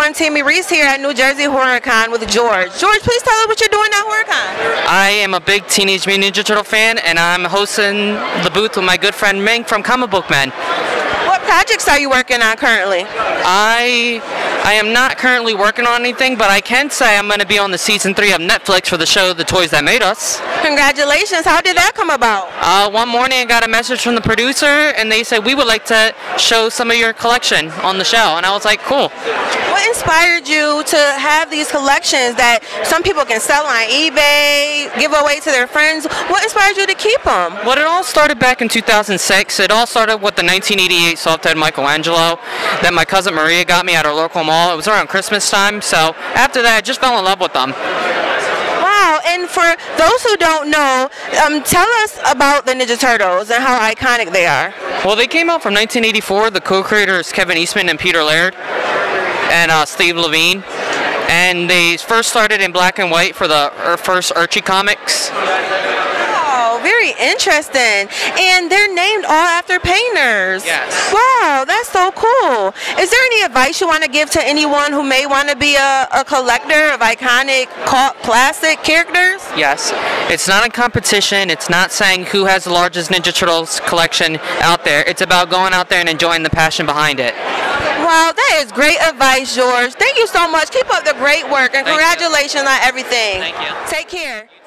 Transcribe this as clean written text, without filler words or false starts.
one, Tammy Reese here at New Jersey HorrorCon with George. George, please tell us what you're doing at HorrorCon. I am a big Teenage Mutant Ninja Turtle fan, and I'm hosting the booth with my good friend Ming from Comic Book Men. What projects are you working on currently? I am not currently working on anything, but I can say I'm going to be on the season 3 of Netflix for the show The Toys That Made Us. Congratulations. How did that come about? One morning I got a message from the producer, and they said, we would like to show some of your collection on the show. And I was like, cool. What inspired you to have these collections that some people can sell on eBay, give away to their friends? What inspired you to keep them? Well, it all started back in 2006. It all started with the 1988 soft-head Michelangelo that my cousin Maria got me at our local mall. It was around Christmas time, so after that I just fell in love with them. Wow, and for those who don't know, tell us about the Ninja Turtles and how iconic they are. Well, they came out from 1984. The co-creators Kevin Eastman and Peter Laird and Steve Levine. And they first started in black and white for the first Archie comics. Oh, very interesting. And they're named all after painters. Yes. Wow, that's so cool. Is there any advice you want to give to anyone who may want to be a collector of iconic classic characters? Yes. It's not a competition. It's not saying who has the largest Ninja Turtles collection out there. It's about going out there and enjoying the passion behind it. Wow, that is great advice, George. Thank you so much. Keep up the great work, and congratulations on everything. Thank you. Take care.